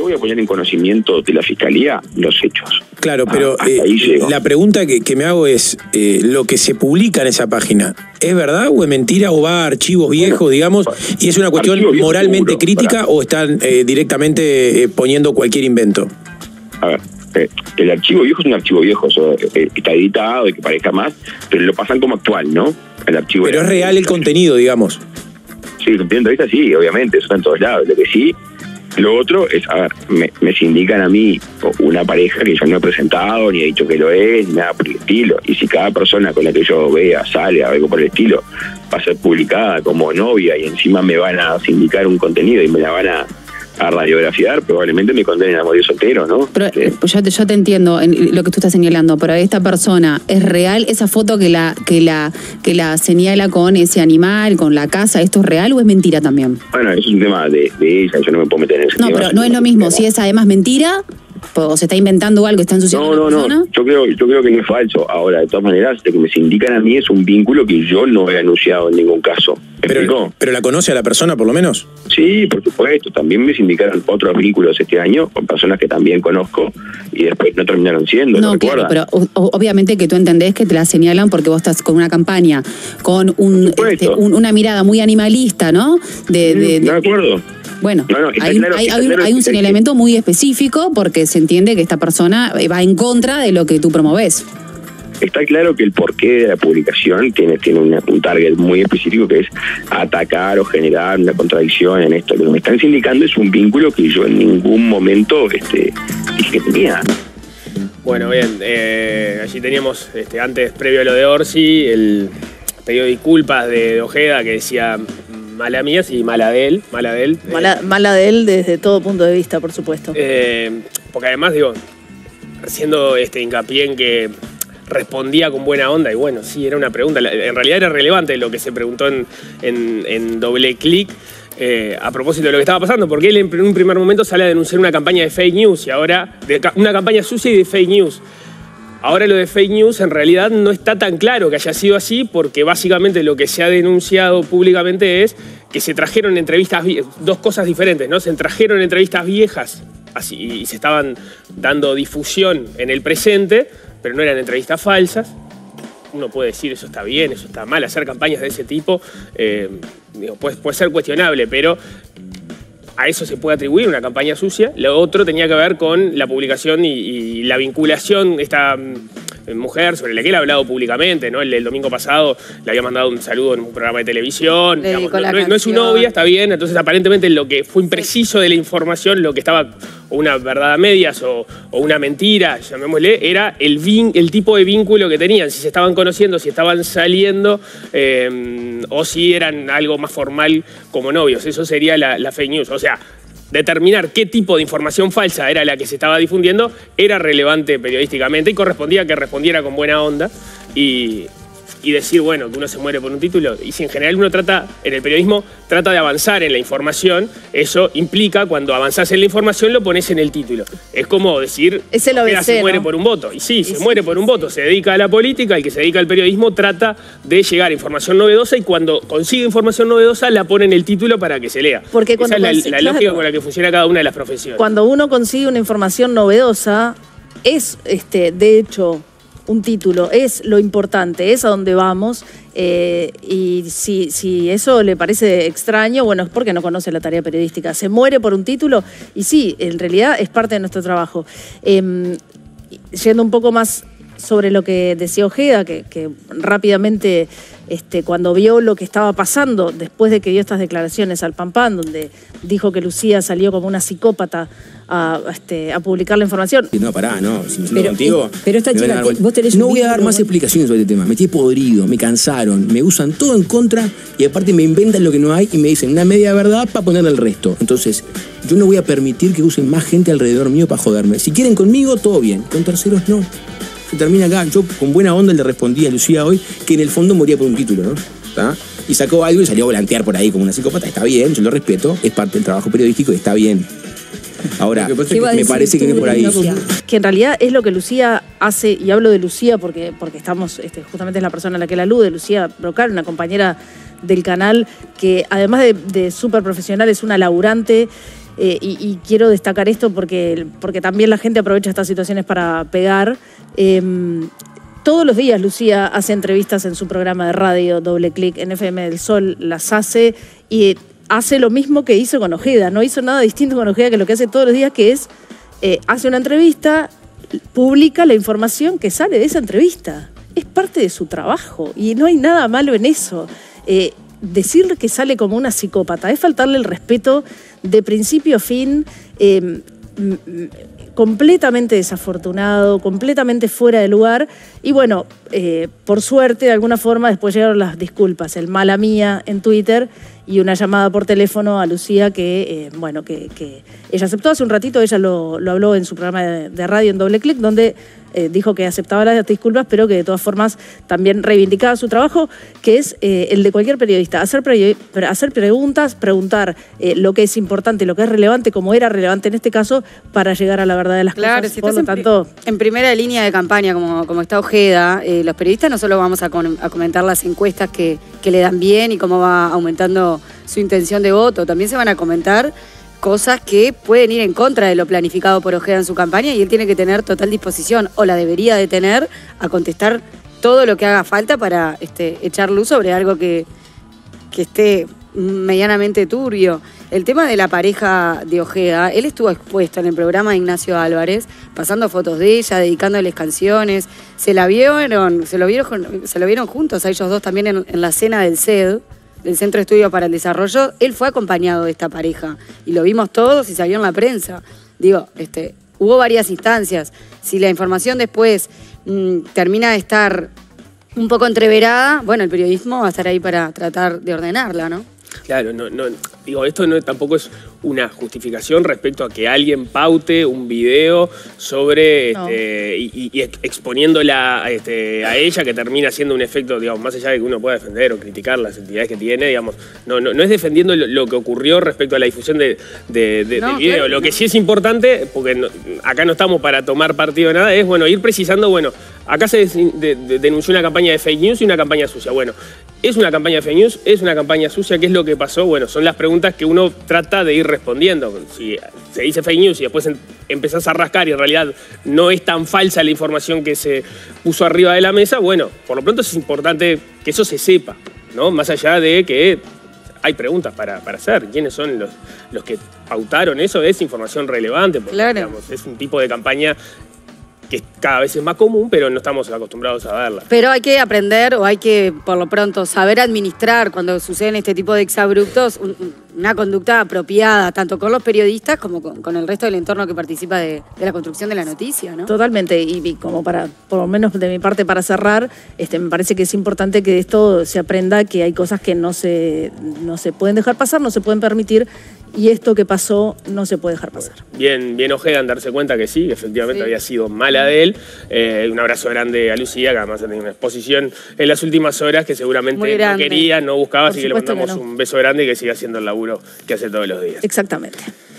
yo voy a poner en conocimiento de la Fiscalía los hechos. Claro, pero ahí la pregunta que me hago es, ¿lo que se publica en esa página es verdad o es mentira o va a archivos viejos, digamos, y es una cuestión moralmente seguro, crítica o están directamente poniendo cualquier invento? A ver, el archivo viejo es un archivo viejo, está editado y que parezca más, pero lo pasan como actual, ¿no? El archivo. Pero es real el contenido, digamos. Sí, el contenido de entrevista sí, obviamente, eso está en todos lados. Lo que sí, lo otro es, a ver, me sindican a mí una pareja que yo no he presentado, ni he dicho que lo es, ni nada por el estilo. Y si cada persona con la que yo vea, sale, algo por el estilo, va a ser publicada como novia y encima me van a sindicar un contenido y me la van a radiografiar, probablemente me condenen a morir soltero, ¿no? Pero yo te entiendo lo que tú estás señalando, pero esta persona, ¿es real esa foto que la señala con ese animal, con la casa? ¿Esto es real o es mentira también? Bueno, es un tema de ella, yo no me puedo meter en ese tema. No, pero no es lo mismo, si es además mentira, o se está inventando algo, está ensuciando a la persona. No, yo creo que no es falso. Ahora, de todas maneras, lo que me sindican a mí es un vínculo que yo no he anunciado en ningún caso. ¿Pero la conoce a la persona, por lo menos? Sí, por supuesto. También me sindicaron otros vínculos este año con personas que también conozco y después no terminaron siendo. No, claro, pero obviamente que tú entendés que te la señalan porque vos estás con una campaña, con una mirada muy animalista, ¿no? De acuerdo. Bueno, hay un señalamiento muy específico porque se entiende que esta persona va en contra de lo que tú promovés. Está claro que el porqué de la publicación tiene un target muy específico, que es atacar o generar una contradicción en esto. Lo que me están sindicando es un vínculo que yo en ningún momento dije que tenía. Bueno, bien, allí teníamos, antes, previo a lo de Orsi, el pedido de disculpas de Ojeda que decía mala mía, sí, mala de él. Mala de él desde todo punto de vista, por supuesto. Porque además, haciendo hincapié en que respondía con buena onda, y bueno, sí, era una pregunta, en realidad era relevante lo que se preguntó en Doble Clic, a propósito de lo que estaba pasando, porque él en un primer momento sale a denunciar una campaña de fake news, y ahora, una campaña sucia y de fake news. Ahora lo de fake news en realidad no está tan claro que haya sido así, porque básicamente lo que se ha denunciado públicamente es que se trajeron entrevistas, dos cosas diferentes, ¿no? Se trajeron entrevistas viejas así, y se estaban dando difusión en el presente, pero no eran entrevistas falsas. Uno puede decir eso está bien, eso está mal, hacer campañas de ese tipo puede ser cuestionable, pero a eso se puede atribuir una campaña sucia. Lo otro tenía que ver con la publicación y la vinculación, esta mujer sobre la que él ha hablado públicamente, ¿no? El domingo pasado le había mandado un saludo en un programa de televisión. Digamos, no es su novia, está bien. Entonces, aparentemente, lo que fue impreciso de la información, lo que estaba una verdad a medias o una mentira, llamémosle, era el tipo de vínculo que tenían. Si se estaban conociendo, si estaban saliendo, o si eran algo más formal como novios. Eso sería la fake news. O sea, determinar qué tipo de información falsa era la que se estaba difundiendo era relevante periodísticamente y correspondía que respondiera con buena onda y decir, bueno, que uno se muere por un título. Y si en general uno en el periodismo trata de avanzar en la información, eso implica, cuando avanzás en la información, lo pones en el título. Es como decir, se muere por un voto. Y sí, se muere por un voto, se dedica a la política, el que se dedica al periodismo trata de llegar a información novedosa y cuando consigue información novedosa la pone en el título para que se lea. Porque esa es la lógica con la que funciona cada una de las profesiones. Cuando uno consigue una información novedosa, es, de hecho, un título, es lo importante, es a donde vamos, y si eso le parece extraño, bueno, es porque no conoce la tarea periodística. Se muere por un título y sí, en realidad es parte de nuestro trabajo. Yendo un poco más sobre lo que decía Ojeda, que rápidamente, cuando vio lo que estaba pasando, después de que dio estas declaraciones al Pampán, donde dijo que Lucía salió como una psicópata a publicar la información. No, pará, no, si me siento contigo... Pero esta chica, vos tenés no voy a dar más explicaciones sobre este tema, me estoy podrido, me cansaron, me usan todo en contra y aparte me inventan lo que no hay y me dicen una media verdad para ponerle el resto. Entonces, yo no voy a permitir que usen más gente alrededor mío para joderme. Si quieren conmigo, todo bien, con terceros no. Se termina acá. Yo con buena onda le respondí a Lucía hoy que en el fondo moría por un título, ¿no? ¿Está? Y sacó algo y salió a volantear por ahí como una psicópata. Está bien, yo lo respeto, es parte del trabajo periodístico y está bien. Ahora, me parece que no es por ahí. Que en realidad es lo que Lucía hace, y hablo de Lucía porque estamos, justamente es la persona a la que la alude, Lucía Brocal, una compañera del canal que además de súper profesional es una laburante y quiero destacar esto porque también la gente aprovecha estas situaciones para pegar. Todos los días Lucía hace entrevistas en su programa de radio, Doble Clic, en FM del Sol, las hace y hace lo mismo que hizo con Ojeda. No hizo nada distinto con Ojeda que lo que hace todos los días, que es, hace una entrevista, publica la información que sale de esa entrevista. Es parte de su trabajo y no hay nada malo en eso. Decirle que sale como una psicópata es faltarle el respeto de principio a fin, completamente desafortunado, completamente fuera de lugar. Y bueno, por suerte, de alguna forma, después llegaron las disculpas, el mala mía en Twitter y una llamada por teléfono a Lucía que ella aceptó hace un ratito. Ella lo habló en su programa de radio en Doble Clic, donde dijo que aceptaba las disculpas, pero que de todas formas también reivindicaba su trabajo, que es el de cualquier periodista, hacer preguntas, preguntar lo que es importante, lo que es relevante, como era relevante en este caso, para llegar a la verdad de las cosas. Si por lo tanto, en primera línea de campaña, como está Ojeda, los periodistas no solo vamos a comentar las encuestas que le dan bien y cómo va aumentando su intención de voto, también se van a comentar cosas que pueden ir en contra de lo planificado por Ojeda en su campaña, y él tiene que tener total disposición, o la debería de tener, a contestar todo lo que haga falta para echar luz sobre algo que esté medianamente turbio. El tema de la pareja de Ojeda, él estuvo expuesto en el programa de Ignacio Álvarez, pasando fotos de ella, dedicándoles canciones, se lo vieron juntos a ellos dos también en la cena del CED, del Centro de Estudio para el Desarrollo. Él fue acompañado de esta pareja y lo vimos todos y salió en la prensa. Digo, hubo varias instancias. Si la información después termina de estar un poco entreverada, bueno, el periodismo va a estar ahí para tratar de ordenarla, ¿no? Claro, digo, esto tampoco es una justificación respecto a que alguien paute un video sobre y exponiéndola a ella, que termina siendo un efecto, digamos, más allá de que uno pueda defender o criticar las entidades que tiene, digamos, no es defendiendo lo que ocurrió respecto a la difusión del video. Claro, lo que sí es importante, porque acá no estamos para tomar partido de nada, es ir precisando, acá se denunció una campaña de fake news y una campaña sucia. ¿Es una campaña de fake news? ¿Es una campaña sucia? ¿Qué es lo que pasó? Son las preguntas que uno trata de ir respondiendo. Si se dice fake news y después empezás a rascar y en realidad no es tan falsa la información que se puso arriba de la mesa, por lo pronto es importante que eso se sepa, ¿no? Más allá de que hay preguntas para hacer. ¿Quiénes son los que pautaron eso? Es información relevante, porque digamos, es un tipo de campaña que cada vez es más común, pero no estamos acostumbrados a verla. Pero hay que aprender, o hay que, por lo pronto, saber administrar cuando suceden este tipo de exabruptos, una conducta apropiada, tanto con los periodistas como con el resto del entorno que participa de la construcción de la noticia, ¿no? Totalmente, y como para, por lo menos de mi parte, para cerrar, me parece que es importante que de esto se aprenda que hay cosas que no se pueden dejar pasar, no se pueden permitir, y esto que pasó no se puede dejar pasar. Bien Ojeda en darse cuenta que sí, que efectivamente había sido mala de él. Un abrazo grande a Lucía, que además ha tenido una exposición en las últimas horas que seguramente no quería, no buscaba, así que le mandamos un beso grande y que siga haciendo el laburo que hace todos los días. Exactamente.